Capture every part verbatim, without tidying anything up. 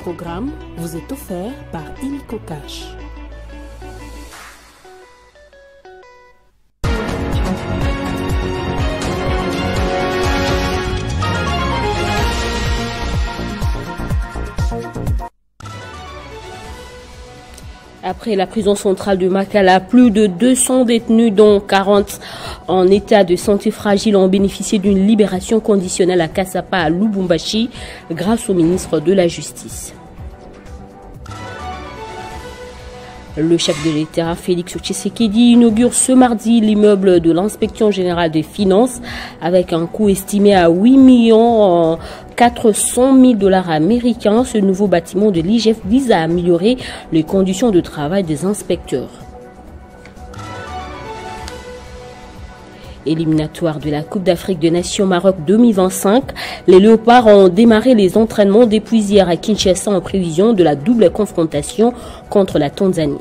programme vous est offert par Illico Cash. Après la prison centrale de Makala, plus de deux cents détenus, dont quarante en état de santé fragile, ont bénéficié d'une libération conditionnelle à Kassapa, à Lubumbashi, grâce au ministre de la Justice. Le chef de l'État, Félix Tshisekedi, inaugure ce mardi l'immeuble de l'Inspection générale des finances avec un coût estimé à huit millions quatre cent mille dollars américains. Ce nouveau bâtiment de l'I G F vise à améliorer les conditions de travail des inspecteurs. Éliminatoire de la Coupe d'Afrique des Nations Maroc deux mille vingt-cinq, les Léopards ont démarré les entraînements depuis hier à Kinshasa en prévision de la double confrontation contre la Tanzanie.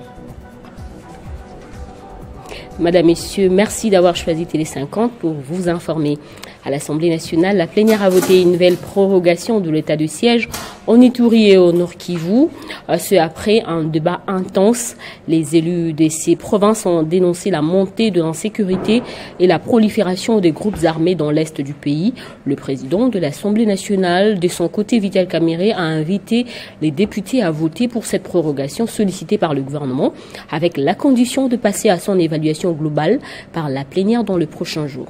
Madame, Messieurs, merci d'avoir choisi Télé cinquante pour vous informer. À l'Assemblée nationale, la plénière a voté une nouvelle prorogation de l'état de siège en Ituri et au Nord Kivu. Ce après un débat intense. Les élus de ces provinces ont dénoncé la montée de l'insécurité et la prolifération des groupes armés dans l'est du pays. Le président de l'Assemblée nationale, de son côté, Vital Kamerhe, a invité les députés à voter pour cette prorogation sollicitée par le gouvernement, avec la condition de passer à son évaluation globale par la plénière dans le prochain jour.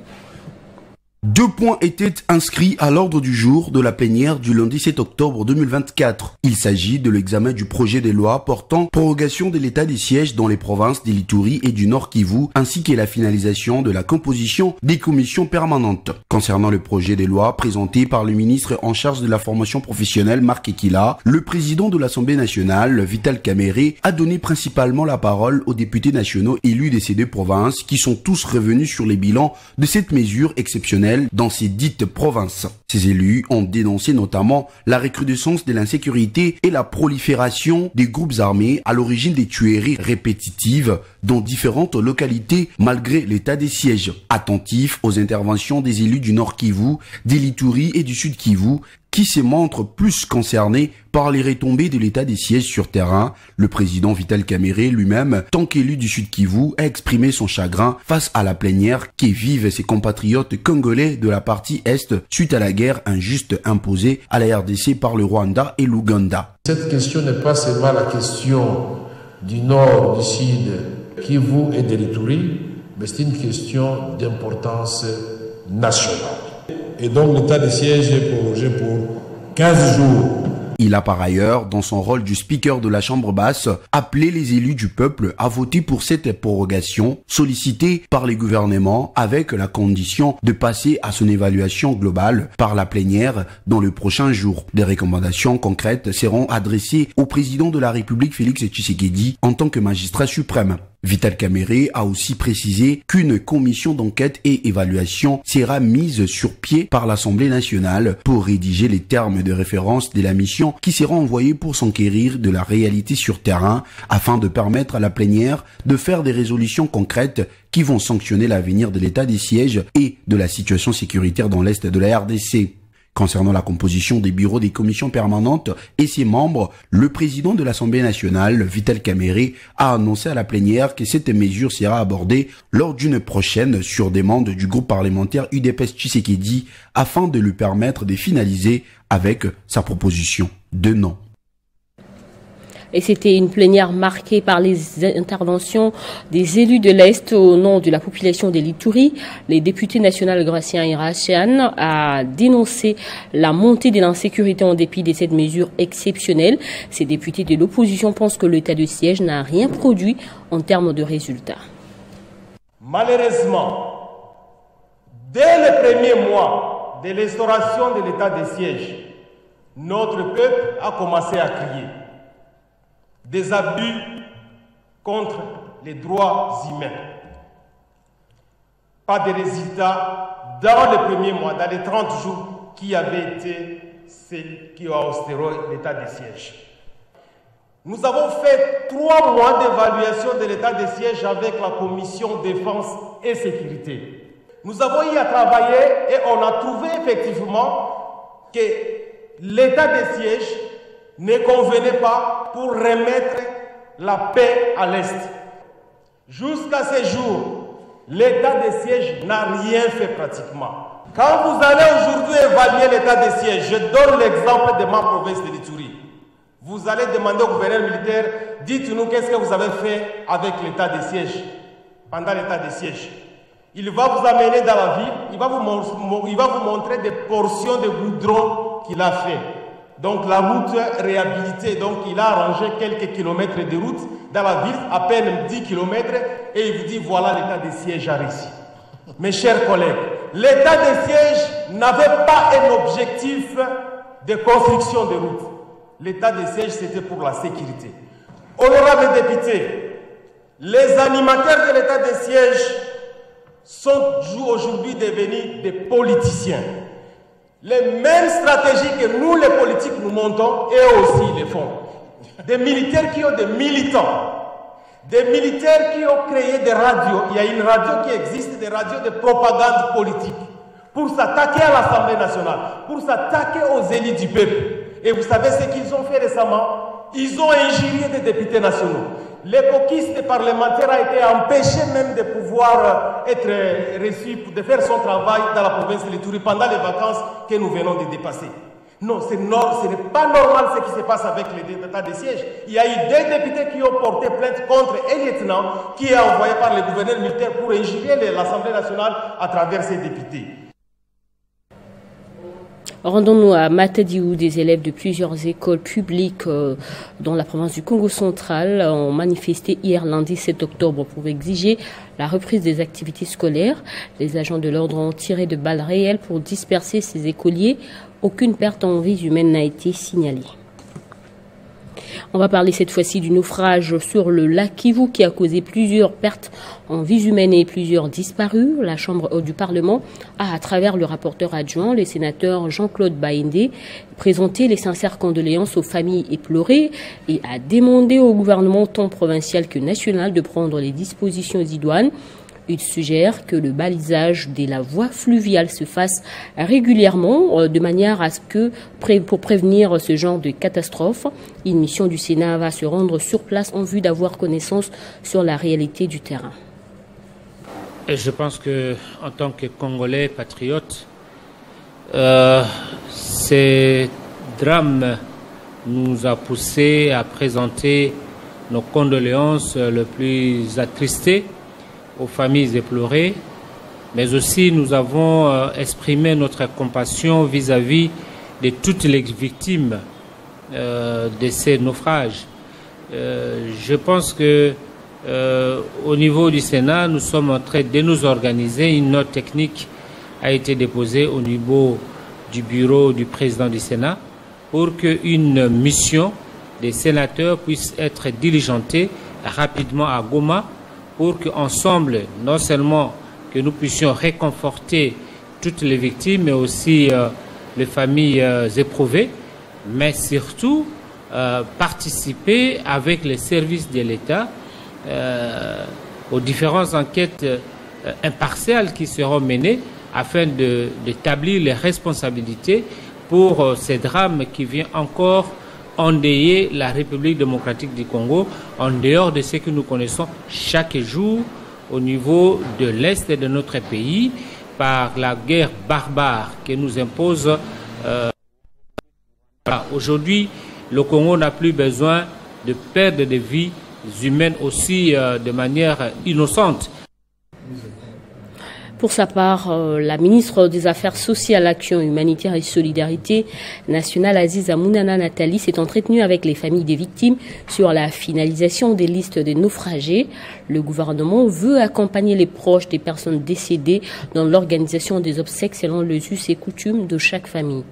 Deux points étaient inscrits à l'ordre du jour de la plénière du lundi sept octobre deux mille vingt-quatre. Il s'agit de l'examen du projet de loi portant prorogation de l'état des sièges dans les provinces de l'Ituri et du Nord Kivu, ainsi que la finalisation de la composition des commissions permanentes. Concernant le projet de loi présenté par le ministre en charge de la formation professionnelle, Marc Ekila, le président de l'Assemblée nationale, Vital Kamerhe, a donné principalement la parole aux députés nationaux élus de ces deux provinces qui sont tous revenus sur les bilans de cette mesure exceptionnelle dans ces dites provinces. Ces élus ont dénoncé notamment la recrudescence de l'insécurité et la prolifération des groupes armés à l'origine des tueries répétitives dans différentes localités malgré l'état des sièges. Attentifs aux interventions des élus du Nord Kivu, de l'Ituri et du Sud Kivu, qui se montrent plus concernés par les retombées de l'état des sièges sur terrain, le président Vital Kamerhe lui-même, tant qu'élu du Sud Kivu, a exprimé son chagrin face à la plénière qui vivent ses compatriotes congolais de la partie Est suite à la guerre injuste imposée à la R D C par le Rwanda et l'Ouganda. Cette question n'est pas seulement la question du Nord, du Sud, Kivu et de l'Ituri, mais c'est une question d'importance nationale. Et donc l'état de siège est prorogé pour quinze jours. Il a par ailleurs, dans son rôle du speaker de la Chambre basse, appelé les élus du peuple à voter pour cette prorogation sollicitée par les gouvernements avec la condition de passer à son évaluation globale par la plénière dans le prochain jour. Des recommandations concrètes seront adressées au président de la République Félix Tshisekedi en tant que magistrat suprême. Vital Kamerhe a aussi précisé qu'une commission d'enquête et évaluation sera mise sur pied par l'Assemblée nationale pour rédiger les termes de référence de la mission qui sera envoyée pour s'enquérir de la réalité sur terrain afin de permettre à la plénière de faire des résolutions concrètes qui vont sanctionner l'avenir de l'état des sièges et de la situation sécuritaire dans l'Est de la R D C. Concernant la composition des bureaux des commissions permanentes et ses membres, le président de l'Assemblée nationale, Vital Kamerhe, a annoncé à la plénière que cette mesure sera abordée lors d'une prochaine sur demande du groupe parlementaire U D P S Tshisekedi afin de lui permettre de finaliser avec sa proposition de nom. Et c'était une plénière marquée par les interventions des élus de l'Est au nom de la population de l'Ituri. Les députés nationaux Gracien et Rachian a dénoncé la montée de l'insécurité en dépit de cette mesure exceptionnelle. Ces députés de l'opposition pensent que l'état de siège n'a rien produit en termes de résultats. Malheureusement, dès le premier mois de l'instauration de l'état de siège, notre peuple a commencé à crier des abus contre les droits humains. Pas de résultats dans le premier mois, dans les trente jours qui avaient été ceux qui ont instauré l'état de siège. Nous avons fait trois mois d'évaluation de l'état de siège avec la commission défense et sécurité. Nous avons eu à travailler et on a trouvé effectivement que l'état de siège ne convenait pas pour remettre la paix à l'Est. Jusqu'à ce jour, l'état de siège n'a rien fait pratiquement. Quand vous allez aujourd'hui évaluer l'état de siège, je donne l'exemple de ma province de l'Ituri. Vous allez demander au gouverneur militaire, dites-nous qu'est-ce que vous avez fait avec l'état de siège, pendant l'état de siège. Il va vous amener dans la ville, il va vous, il va vous montrer des portions de goudron qu'il a fait. Donc la route réhabilitée, donc il a arrangé quelques kilomètres de route dans la ville, à peine dix kilomètres, et il vous dit voilà l'état de siège a réussi. Mes chers collègues, l'état de siège n'avait pas un objectif de construction de routes. L'état de siège, c'était pour la sécurité. Honorables députés, les animateurs de l'état de siège sont aujourd'hui devenus des politiciens. Les mêmes stratégies que nous, les politiques, nous montons, eux aussi les font. Des militaires qui ont des militants. Des militaires qui ont créé des radios. Il y a une radio qui existe, des radios de propagande politique, pour s'attaquer à l'Assemblée nationale, pour s'attaquer aux élites du peuple. Et vous savez ce qu'ils ont fait récemment? Ils ont injurié des députés nationaux. L'épociste parlementaire a été empêché même de pouvoir être reçu, de faire son travail dans la province de l'Ituri pendant les vacances que nous venons de dépasser. Non, ce n'est pas normal ce qui se passe avec les états de siège. Il y a eu des députés qui ont porté plainte contre un lieutenant qui est envoyé par le gouverneur militaire pour injurier l'Assemblée nationale à travers ses députés. Rendons-nous à Matadi où des élèves de plusieurs écoles publiques euh, dans la province du Congo central ont manifesté hier lundi sept octobre pour exiger la reprise des activités scolaires. Les agents de l'ordre ont tiré de balles réelles pour disperser ces écoliers. Aucune perte en vie humaine n'a été signalée. On va parler cette fois-ci du naufrage sur le lac Kivu qui a causé plusieurs pertes en vies humaines et plusieurs disparus. La Chambre du Parlement a, à travers le rapporteur adjoint, le sénateur Jean-Claude Baïndé, présenté les sincères condoléances aux familles éplorées et a demandé au gouvernement tant provincial que national de prendre les dispositions idoines. Il suggère que le balisage de la voie fluviale se fasse régulièrement de manière à ce que, pour prévenir ce genre de catastrophe, une mission du Sénat va se rendre sur place en vue d'avoir connaissance sur la réalité du terrain. Et je pense que, en tant que Congolais patriotes, euh, ces drames nous a poussé à présenter nos condoléances les plus attristées aux familles éplorées, mais aussi nous avons euh, exprimé notre compassion vis-à-vis de toutes les victimes euh, de ces naufrages. Euh, je pense que euh, au niveau du Sénat, nous sommes en train de nous organiser. Une note technique a été déposée au niveau du bureau du président du Sénat pour qu'une mission des sénateurs puisse être diligentée rapidement à Goma, pour qu'ensemble, non seulement que nous puissions réconforter toutes les victimes, mais aussi euh, les familles euh, éprouvées, mais surtout euh, participer avec les services de l'État euh, aux différentes enquêtes euh, impartiales qui seront menées afin de, d'établir les responsabilités pour euh, ces drames qui viennent encore endeuiller la République démocratique du Congo, en dehors de ce que nous connaissons chaque jour au niveau de l'Est de notre pays, par la guerre barbare que nous impose. Euh, Aujourd'hui, le Congo n'a plus besoin de perdre des vies humaines aussi euh, de manière innocente. Pour sa part, la ministre des Affaires sociales, Action humanitaire et solidarité nationale, Aziza Mounana Nathalie, s'est entretenue avec les familles des victimes sur la finalisation des listes des naufragés. Le gouvernement veut accompagner les proches des personnes décédées dans l'organisation des obsèques selon les us et coutumes de chaque famille.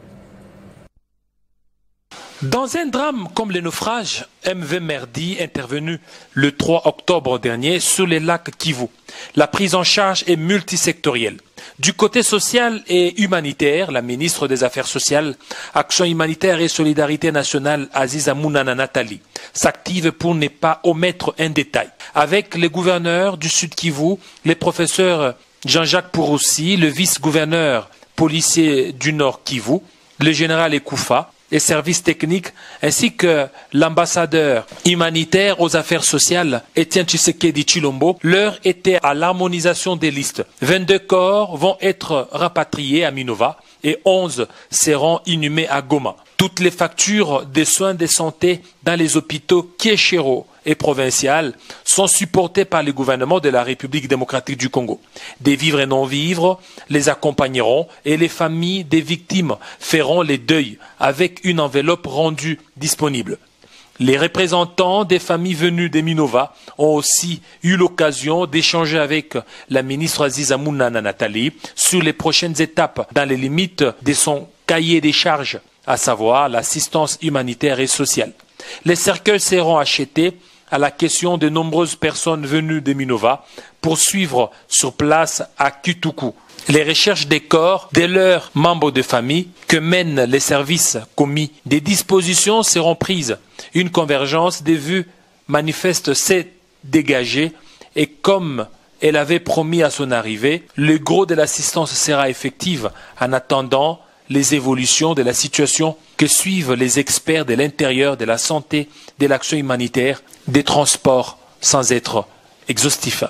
Dans un drame comme le naufrage M V Merdi intervenu le trois octobre dernier sur les lacs Kivu, la prise en charge est multisectorielle. Du côté social et humanitaire, la ministre des Affaires sociales, Action humanitaire et solidarité nationale, Aziza Mounana Nathalie, s'active pour ne pas omettre un détail. Avec les gouverneurs du Sud Kivu, les professeurs Jean-Jacques Pouroussi, le vice-gouverneur policier du Nord Kivu, le général Ekoufa, et services techniques, ainsi que l'ambassadeur humanitaire aux affaires sociales, Etienne Tshisekedi Tshilombo, l'heure était à l'harmonisation des listes. vingt-deux corps vont être rapatriés à Minova et onze seront inhumés à Goma. Toutes les factures des soins de santé dans les hôpitaux Kieshero et provinciales sont supportées par le gouvernement de la République démocratique du Congo. Des vivres et non-vivres les accompagneront et les familles des victimes feront les deuils avec une enveloppe rendue disponible. Les représentants des familles venues de Minova ont aussi eu l'occasion d'échanger avec la ministre Aziza Mounana Nathalie sur les prochaines étapes dans les limites de son cahier des charges, à savoir l'assistance humanitaire et sociale. Les cercueils seront achetés à la question de nombreuses personnes venues de Minova pour suivre sur place à Kituku les recherches des corps de leurs membres de famille que mènent les services commis. Des dispositions seront prises. Une convergence des vues manifeste s'est dégagée et comme elle avait promis à son arrivée, le gros de l'assistance sera effective en attendant les évolutions de la situation que suivent les experts de l'intérieur, de la santé, de l'action humanitaire, des transports, sans être exhaustifs.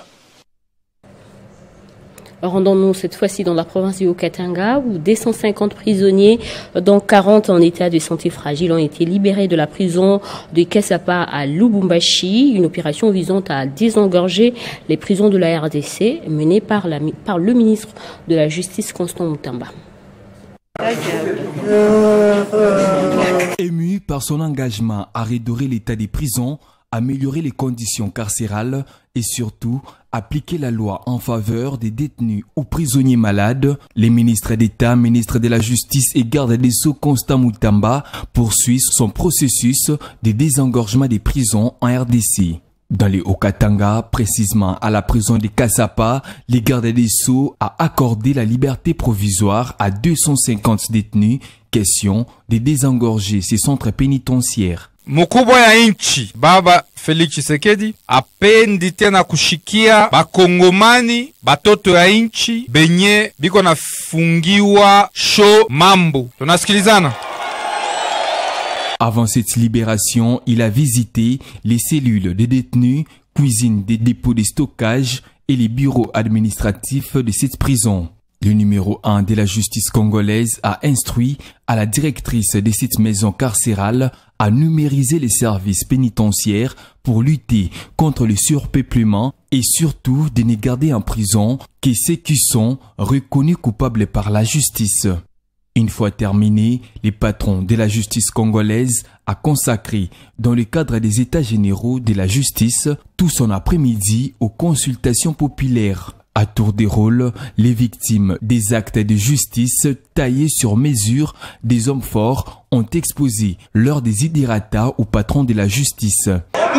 Rendons-nous cette fois-ci dans la province du Haut-Katanga où deux cent cinquante prisonniers, dont quarante en état de santé fragile, ont été libérés de la prison de Kassapa à Lubumbashi, une opération visant à désengorger les prisons de la R D C menée par, la, par le ministre de la Justice, Constant Mutamba. Ému par son engagement à redorer l'état des prisons, améliorer les conditions carcérales et surtout appliquer la loi en faveur des détenus ou prisonniers malades, les ministres d'État, ministre de la Justice et garde des Sceaux Constant Mutamba poursuit son processus de désengorgement des prisons en R D C. Dans les Haut-Katanga, précisément à la prison de Kassapa, les gardes des Sceaux a accordé la liberté provisoire à deux cent cinquante détenus. Question de désengorger ces centres pénitentiaires. Mkubwa ya nchi Baba Felix Tshisekedi apendi tena kushikia bakongomani batoto ya nchi benye biko nafungiwa sho mambo. Tunasikilizana? Avant cette libération, il a visité les cellules des détenus, cuisine des dépôts de stockage et les bureaux administratifs de cette prison. Le numéro un de la justice congolaise a instruit à la directrice de cette maison carcérale à numériser les services pénitentiaires pour lutter contre le surpeuplement et surtout de ne garder en prison que ceux qui sont reconnus coupables par la justice. Une fois terminé, les patrons de la justice congolaise a consacré, dans le cadre des états généraux de la justice, tout son après-midi aux consultations populaires. À tour de rôle, les victimes des actes de justice taillés sur mesure des hommes forts ont exposé leurs desiderata au patron de la justice.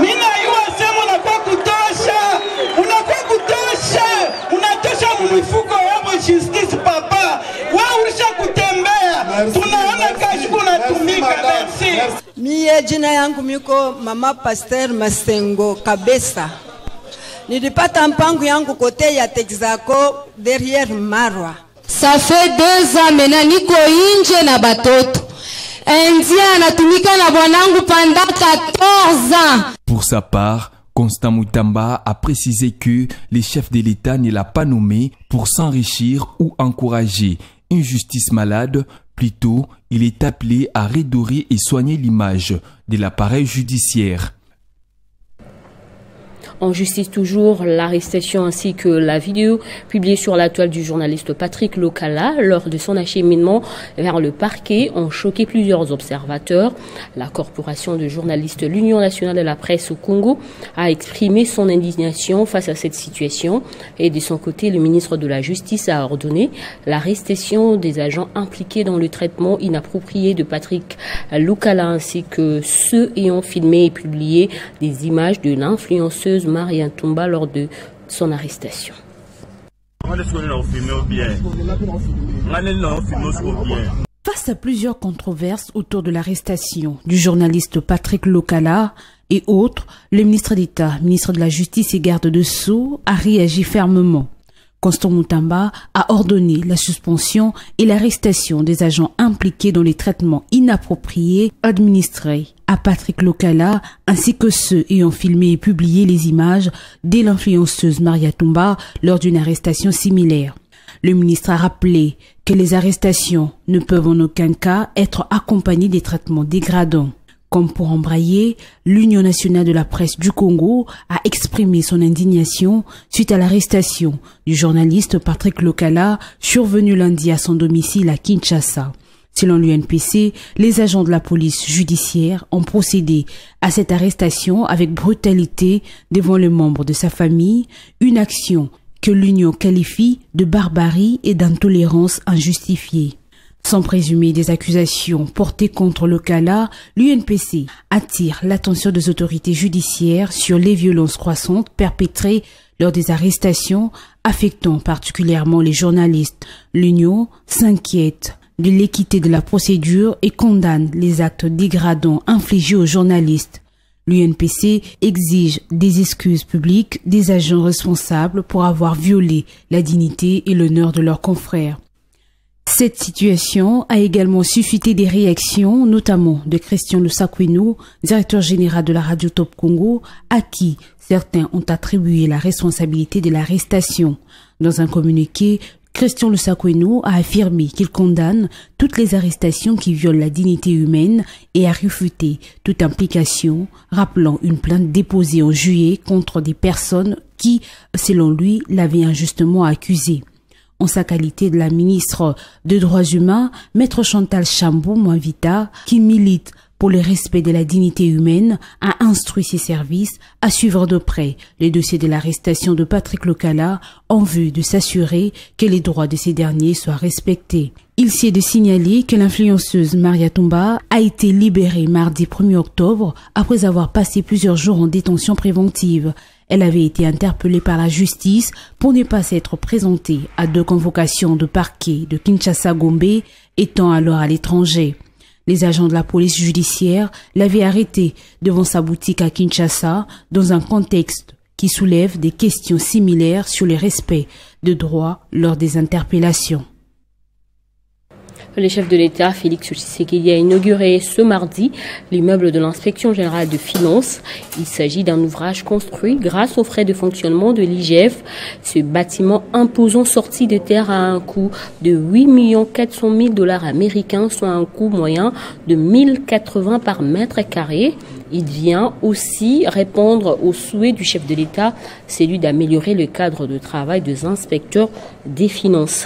Mie jina yangu miko Mama Pasteur Masengo Kabesa. Nilipata mpango yangu kote ya Texaco derrière Marwa. Ça fait deux ans maintenant niko inje na batoto. India anatumika na bwanangu pendant quatorze ans. Pour sa part, Constant Mutamba a précisé que les chefs de l'État ne l'a pas nommé pour s'enrichir ou encourager une justice malade. Plutôt, il est appelé à redorer et soigner l'image de l'appareil judiciaire. En justice toujours, l'arrestation ainsi que la vidéo publiée sur la toile du journaliste Patrick Lokala lors de son acheminement vers le parquet ont choqué plusieurs observateurs. La corporation de journalistes l'Union nationale de la presse au Congo a exprimé son indignation face à cette situation et de son côté, le ministre de la Justice a ordonné l'arrestation des agents impliqués dans le traitement inapproprié de Patrick Lokala ainsi que ceux ayant filmé et publié des images de l'influenceuse Marianne Toumba lors de son arrestation. Face à plusieurs controverses autour de l'arrestation du journaliste Patrick Lokala et autres, le ministre d'État, ministre de la Justice et garde de Sceaux a réagi fermement. Constant Moutamba a ordonné la suspension et l'arrestation des agents impliqués dans les traitements inappropriés administrés à Patrick Lokala, ainsi que ceux ayant filmé et publié les images de l'influenceuse Maria Toumba lors d'une arrestation similaire. Le ministre a rappelé que les arrestations ne peuvent en aucun cas être accompagnées des traitements dégradants. Comme pour embrayer, l'Union nationale de la presse du Congo a exprimé son indignation suite à l'arrestation du journaliste Patrick Lokala, survenu lundi à son domicile à Kinshasa. Selon l'U N P C, les agents de la police judiciaire ont procédé à cette arrestation avec brutalité devant les membres de sa famille, une action que l'Union qualifie de barbarie et d'intolérance injustifiée. Sans présumer des accusations portées contre Lokala, l'U N P C attire l'attention des autorités judiciaires sur les violences croissantes perpétrées lors des arrestations affectant particulièrement les journalistes. L'Union s'inquiète de l'équité de la procédure et condamne les actes dégradants infligés aux journalistes. L'U N P C exige des excuses publiques des agents responsables pour avoir violé la dignité et l'honneur de leurs confrères. Cette situation a également suscité des réactions, notamment de Christian Lusakwenu, directeur général de la Radio Top Congo, à qui certains ont attribué la responsabilité de l'arrestation. Dans un communiqué, Christian Lusakwenu a affirmé qu'il condamne toutes les arrestations qui violent la dignité humaine et a refuté toute implication, rappelant une plainte déposée en juillet contre des personnes qui, selon lui, l'avaient injustement accusé. En sa qualité de la ministre des Droits humains, Maître Chantal Chambou-Mwavita, qui milite pour le respect de la dignité humaine, a instruit ses services à suivre de près les dossiers de l'arrestation de Patrick Lokala en vue de s'assurer que les droits de ces derniers soient respectés. Il s'est de signaler que l'influenceuse Maria Toumba a été libérée mardi premier octobre après avoir passé plusieurs jours en détention préventive. Elle avait été interpellée par la justice pour ne pas s'être présentée à deux convocations de parquet de Kinshasa-Gombe, étant alors à l'étranger. Les agents de la police judiciaire l'avaient arrêtée devant sa boutique à Kinshasa dans un contexte qui soulève des questions similaires sur le respect de droits lors des interpellations. Le chef de l'État, Félix Tshisekedi, a inauguré ce mardi l'immeuble de l'inspection générale de finances. Il s'agit d'un ouvrage construit grâce aux frais de fonctionnement de l'I G F. Ce bâtiment imposant sorti de terre a un coût de huit millions quatre cent mille dollars américains, soit un coût moyen de mille quatre-vingts par mètre carré. Il vient aussi répondre au souhait du chef de l'État, celui d'améliorer le cadre de travail des inspecteurs des finances.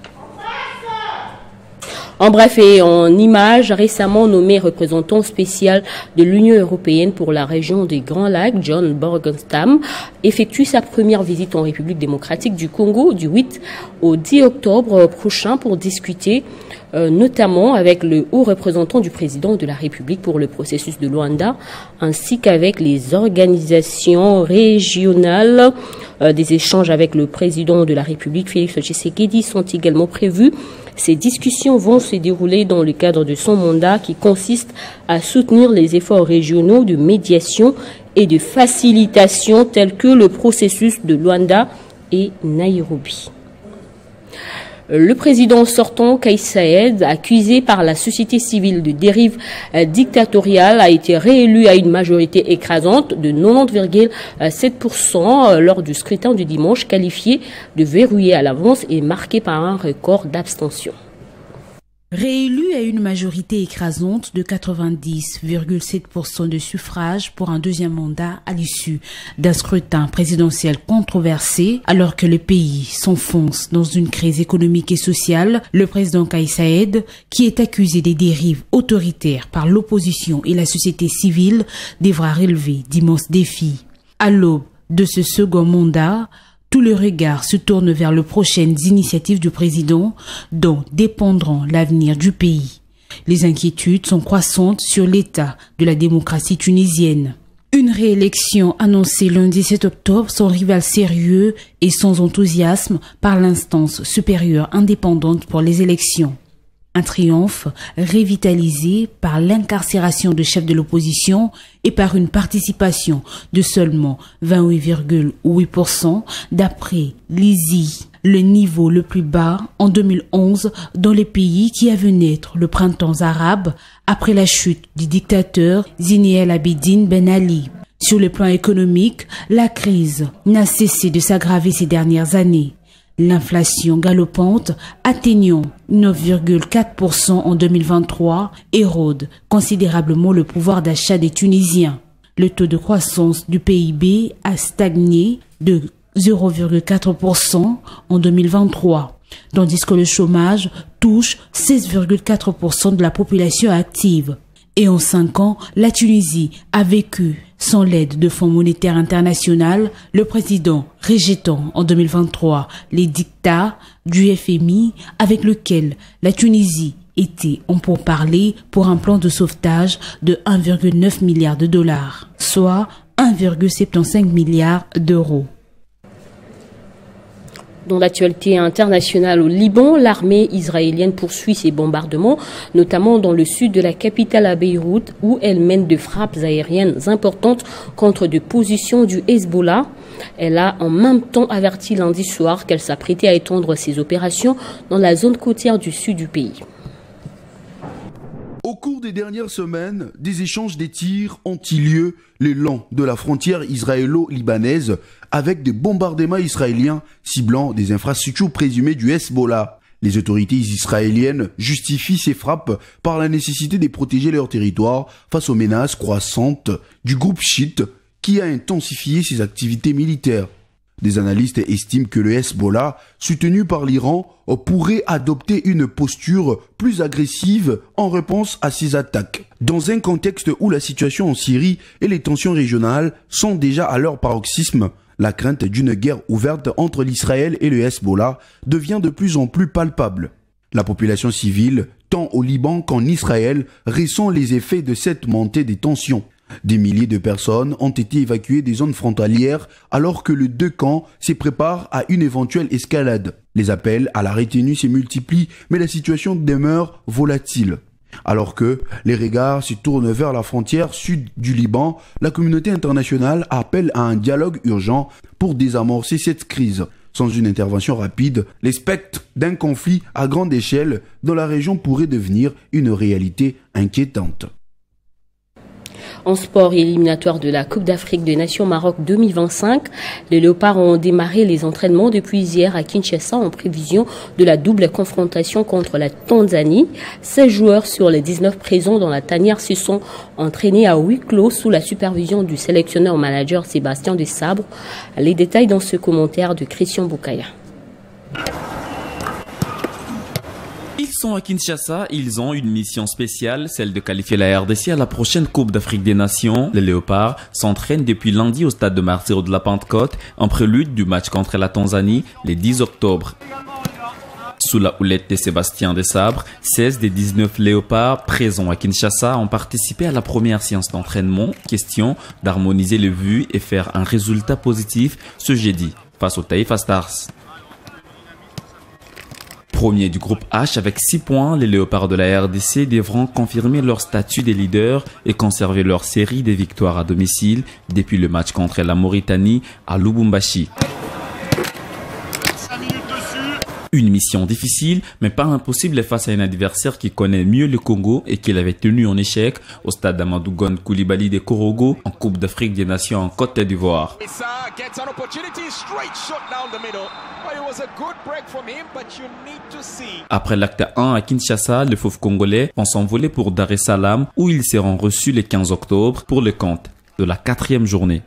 En bref et en images, récemment nommé représentant spécial de l'Union européenne pour la région des Grands Lacs, John Borgenstam, effectue sa première visite en République démocratique du Congo du huit au dix octobre prochain pour discuter euh, notamment avec le haut représentant du président de la République pour le processus de Luanda, ainsi qu'avec les organisations régionales. Euh, des échanges avec le président de la République, Félix Tshisekedi, sont également prévus. Ces discussions vont se dérouler dans le cadre de son mandat qui consiste à soutenir les efforts régionaux de médiation et de facilitation tels que le processus de Luanda et Nairobi. Le président sortant, Kais Saied, accusé par la société civile de dérive dictatoriale, a été réélu à une majorité écrasante de quatre-vingt-dix virgule sept pour cent lors du scrutin du dimanche, qualifié de verrouillé à l'avance et marqué par un record d'abstention. Réélu à une majorité écrasante de quatre-vingt-dix virgule sept pour cent de suffrages pour un deuxième mandat à l'issue d'un scrutin présidentiel controversé, alors que le pays s'enfonce dans une crise économique et sociale, le président Kais Saied, qui est accusé des dérives autoritaires par l'opposition et la société civile, devra relever d'immenses défis. À l'aube de ce second mandat, tous les regards se tournent vers les prochaines initiatives du président dont dépendront l'avenir du pays. Les inquiétudes sont croissantes sur l'état de la démocratie tunisienne. Une réélection annoncée lundi sept octobre sans rival sérieux et sans enthousiasme par l'instance supérieure indépendante pour les élections. Un triomphe revitalisé par l'incarcération de chefs de l'opposition et par une participation de seulement vingt-huit virgule huit pour cent d'après l'I S I. le niveau le plus bas en deux mille onze dans les pays qui a vu naître le printemps arabe après la chute du dictateur Zine El Abidine Ben Ali. Sur le plan économique, la crise n'a cessé de s'aggraver ces dernières années. L'inflation galopante, atteignant neuf virgule quatre pour cent en deux mille vingt-trois, érode considérablement le pouvoir d'achat des Tunisiens. Le taux de croissance du P I B a stagné de zéro virgule quatre pour cent en deux mille vingt-trois, tandis que le chômage touche seize virgule quatre pour cent de la population active. Et en cinq ans, la Tunisie a vécu sans l'aide de Fonds monétaire international, le président rejetant en deux mille vingt-trois les dictats du F M I avec lequel la Tunisie était en pourparlers pour un plan de sauvetage de un virgule neuf milliard de dollars, soit un virgule soixante-quinze milliards d'euros. Dans l'actualité internationale au Liban, l'armée israélienne poursuit ses bombardements, notamment dans le sud de la capitale à Beyrouth, où elle mène de frappes aériennes importantes contre des positions du Hezbollah. Elle a en même temps averti lundi soir qu'elle s'apprêtait à étendre ses opérations dans la zone côtière du sud du pays. Au cours des dernières semaines, des échanges de tirs ont eu lieu le long de la frontière israélo-libanaise avec des bombardements israéliens ciblant des infrastructures présumées du Hezbollah. Les autorités israéliennes justifient ces frappes par la nécessité de protéger leur territoire face aux menaces croissantes du groupe chiite qui a intensifié ses activités militaires. Des analystes estiment que le Hezbollah, soutenu par l'Iran, pourrait adopter une posture plus agressive en réponse à ces attaques. Dans un contexte où la situation en Syrie et les tensions régionales sont déjà à leur paroxysme, la crainte d'une guerre ouverte entre l'Israël et le Hezbollah devient de plus en plus palpable. La population civile, tant au Liban qu'en Israël, ressent les effets de cette montée des tensions. Des milliers de personnes ont été évacuées des zones frontalières alors que les deux camps se préparent à une éventuelle escalade. Les appels à la retenue se multiplient, mais la situation demeure volatile. Alors que les regards se tournent vers la frontière sud du Liban, la communauté internationale appelle à un dialogue urgent pour désamorcer cette crise. Sans une intervention rapide, les spectres d'un conflit à grande échelle dans la région pourraient devenir une réalité inquiétante. En sport éliminatoire de la Coupe d'Afrique des Nations Maroc deux mille vingt-cinq, les Léopards ont démarré les entraînements depuis hier à Kinshasa en prévision de la double confrontation contre la Tanzanie. seize joueurs sur les dix-neuf présents dans la tanière se sont entraînés à huis clos sous la supervision du sélectionneur-manager Sébastien Desabre. Les détails dans ce commentaire de Christian Boukaya. Ils sont à Kinshasa, ils ont une mission spéciale, celle de qualifier la R D C à la prochaine Coupe d'Afrique des Nations. Les Léopards s'entraînent depuis lundi au stade de Martyrs de la Pentecôte, en prélude du match contre la Tanzanie, le dix octobre. Sous la houlette de Sébastien Desabre, seize des dix-neuf Léopards présents à Kinshasa ont participé à la première séance d'entraînement. Question d'harmoniser les vues et faire un résultat positif ce jeudi face au Taifa Stars. Premier du groupe H avec six points, les Léopards de la R D C devront confirmer leur statut de leader et conserver leur série de victoires à domicile depuis le match contre la Mauritanie à Lubumbashi. Une mission difficile, mais pas impossible face à un adversaire qui connaît mieux le Congo et qu'il avait tenu en échec au stade d'Amadou Gon Coulibaly de Korogo en Coupe d'Afrique des Nations en Côte d'Ivoire. Après l'acte un à Kinshasa, les fauves congolais vont s'envoler pour Dar es Salaam où ils seront reçus le quinze octobre pour le compte de la quatrième journée.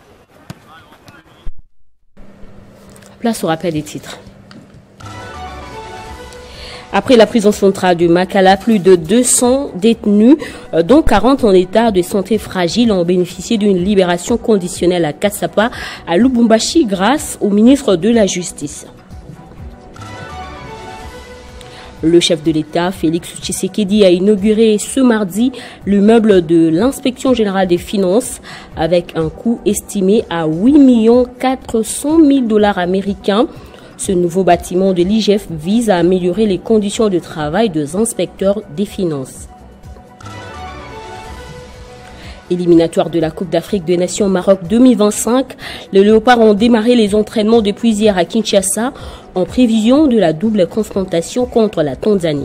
Place au rappel des titres. Après la prison centrale de Makala, plus de deux cents détenus, dont quarante en état de santé fragile, ont bénéficié d'une libération conditionnelle à Kassapa, à Lubumbashi, grâce au ministre de la Justice. Le chef de l'État, Félix Tshisekedi, a inauguré ce mardi l'immeuble de l'Inspection générale des finances avec un coût estimé à huit millions quatre cent mille dollars américains. Ce nouveau bâtiment de l'I G F vise à améliorer les conditions de travail des inspecteurs des finances. Éliminatoire de la Coupe d'Afrique des Nations Maroc deux mille vingt-cinq, les Léopards ont démarré les entraînements depuis hier à Kinshasa en prévision de la double confrontation contre la Tanzanie.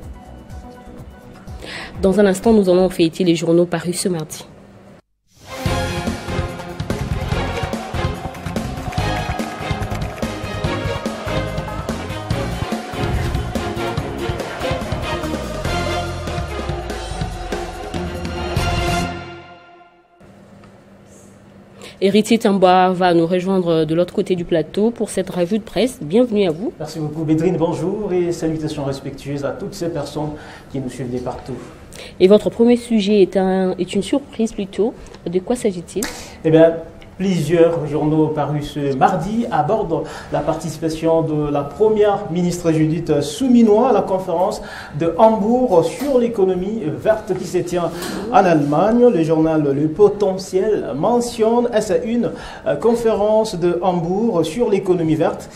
Dans un instant, nous allons fêter les journaux parus ce mardi. Héritier Tamboa va nous rejoindre de l'autre côté du plateau pour cette revue de presse. Bienvenue à vous. Merci beaucoup Bédrine, bonjour et salutations respectueuses à toutes ces personnes qui nous suivent de partout. Et votre premier sujet est, un, est une surprise plutôt. De quoi s'agit-il? Eh bien, plusieurs journaux parus ce mardi abordent la participation de la première ministre Judith Suminwa à la conférence de Hambourg sur l'économie verte qui se tient en Allemagne. Le journal Le Potentiel mentionne à sa une conférence de Hambourg sur l'économie verte.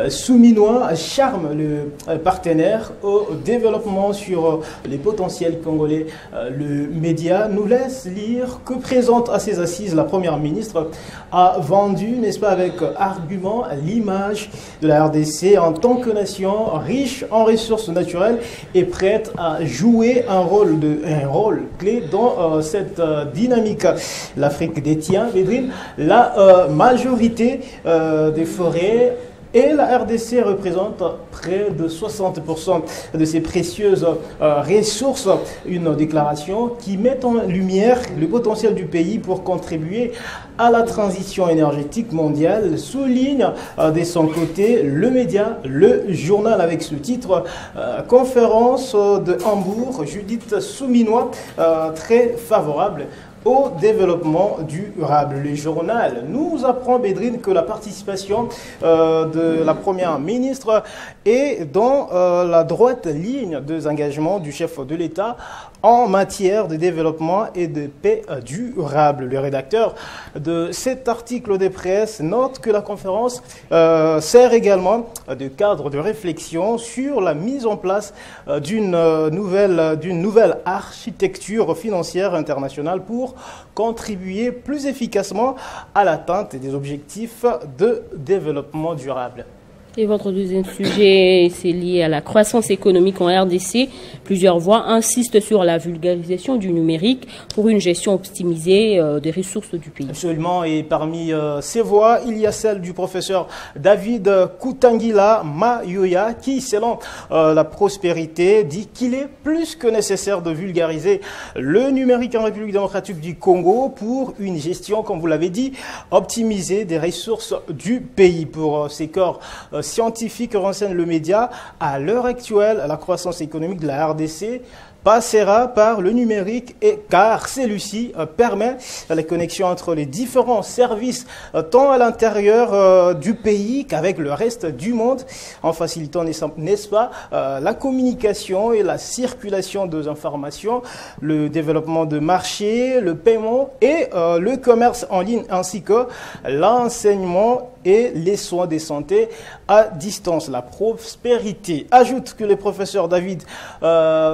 Suminwa charme le partenaire au développement sur les potentiels congolais. Le média nous laisse lire que présente à ses assises la première ministre a vendu, n'est-ce pas, avec argument, l'image de la R D C en tant que nation riche en ressources naturelles et prête à jouer un rôle, de, un rôle clé dans euh, cette euh, dynamique. L'Afrique détient, Bédrine, la euh, majorité euh, des forêts. Et la R D C représente près de soixante pour cent de ces précieuses euh, ressources. Une déclaration qui met en lumière le potentiel du pays pour contribuer à la transition énergétique mondiale, souligne euh, de son côté le média, le journal avec ce titre euh, conférence de Hambourg, Judith Suminwa, euh, très favorable au développement durable. Le journal nous apprend, Bédrine, que la participation euh, de la première ministre est dans euh, la droite ligne des engagements du chef de l'État en matière de développement et de paix durable. Le rédacteur de cet article de presse note que la conférence euh, sert également de cadre de réflexion sur la mise en place euh, d'une euh, nouvelle, d'une nouvelle architecture financière internationale pour contribuer plus efficacement à l'atteinte des objectifs de développement durable. Et votre deuxième sujet, c'est lié à la croissance économique en R D C. Plusieurs voix insistent sur la vulgarisation du numérique pour une gestion optimisée euh, des ressources du pays. Absolument, et parmi euh, ces voix, il y a celle du professeur David Kutangila Mayoya qui, selon euh, la prospérité, dit qu'il est plus que nécessaire de vulgariser le numérique en République démocratique du Congo pour une gestion, comme vous l'avez dit, optimisée des ressources du pays. Pour euh, ces corps euh, scientifiques, renseigne le média, à l'heure actuelle, la croissance économique de la R D C passera par le numérique et car celui-ci euh, permet la connexion entre les différents services euh, tant à l'intérieur euh, du pays qu'avec le reste du monde en facilitant, n'est-ce pas, euh, la communication et la circulation des informations, le développement de marchés, le paiement et euh, le commerce en ligne ainsi que l'enseignement et les soins de santé à distance. La prospérité ajoute que le professeur David euh,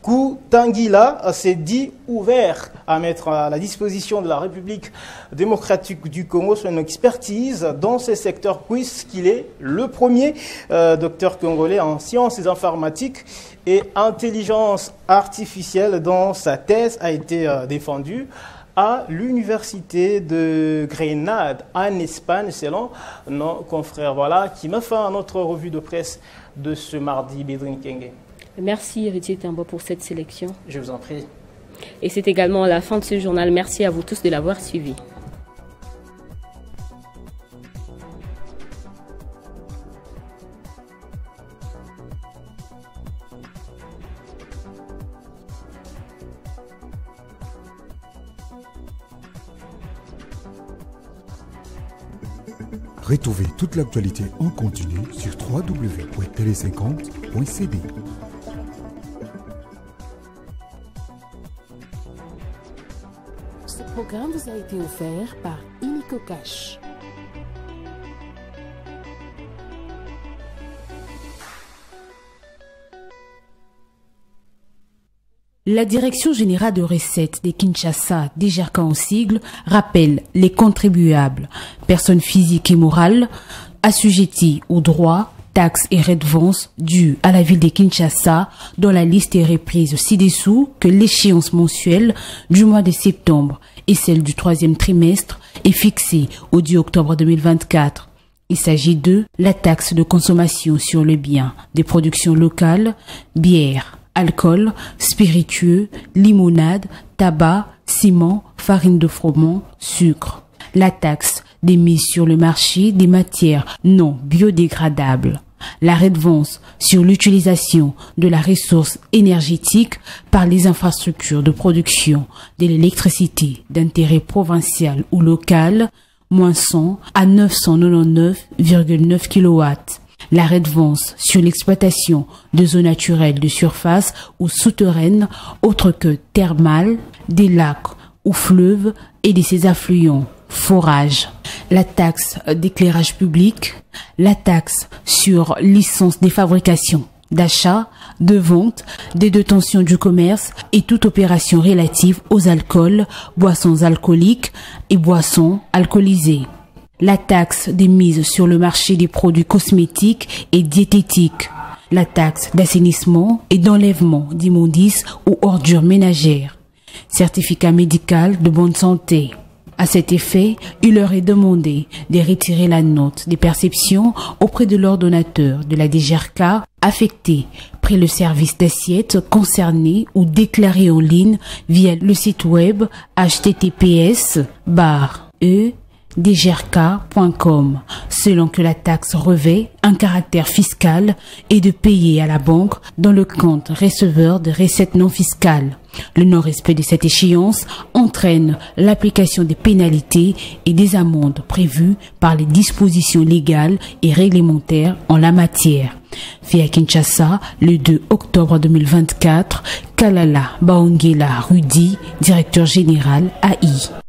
Kutangila s'est dit ouvert à mettre à la disposition de la République démocratique du Congo son expertise dans ces secteurs puisqu'il est le premier euh, docteur congolais en sciences et informatiques et intelligence artificielle dont sa thèse a été euh, défendue à l'université de Grenade en Espagne, selon nos confrères. Voilà qui met fin à notre revue de presse de ce mardi, Bédrine Kenge. Merci Héritier Tamboa pour cette sélection. Je vous en prie. Et c'est également la fin de ce journal. Merci à vous tous de l'avoir suivi. Retrouvez toute l'actualité en continu sur w w w point télé cinquante point c d. Ce programme vous a été offert par Illico Cash. La Direction générale de recettes de Kinshasa, D G R C A en sigle, rappelle les contribuables, personnes physiques et morales, assujettis aux droits, taxes et redevances dues à la ville de Kinshasa, dont la liste est reprise ci-dessous, que l'échéance mensuelle du mois de septembre et celle du troisième trimestre est fixée au dix octobre deux mille vingt-quatre. Il s'agit de la taxe de consommation sur les biens des productions locales, bière, alcool, spiritueux, limonade, tabac, ciment, farine de froment, sucre. La taxe des mises sur le marché des matières non biodégradables. La redevance sur l'utilisation de la ressource énergétique par les infrastructures de production de l'électricité d'intérêt provincial ou local, moins cent à neuf cent quatre-vingt-dix-neuf virgule neuf kilowatts. La redevance sur l'exploitation de zones naturelles de surface ou souterraines autres que thermales, des lacs ou fleuves et de ses affluents, forages. La taxe d'éclairage public, la taxe sur licence des fabrications, d'achat, de vente, des détentions du commerce et toute opération relative aux alcools, boissons alcooliques et boissons alcoolisées. La taxe des mises sur le marché des produits cosmétiques et diététiques. La taxe d'assainissement et d'enlèvement d'immondices ou ordures ménagères. Certificat médical de bonne santé. À cet effet, il leur est demandé de retirer la note des perceptions auprès de l'ordonnateur de la D G R C A affecté près le service d'assiette concerné ou déclaré en ligne via le site web h t t p s barre e d g r c a point com, selon que la taxe revêt un caractère fiscal et de payer à la banque dans le compte receveur de recettes non fiscales. Le non-respect de cette échéance entraîne l'application des pénalités et des amendes prévues par les dispositions légales et réglementaires en la matière. Fait à Kinshasa, le deux octobre deux mille vingt-quatre, Kalala Baongela Rudy, directeur général A I.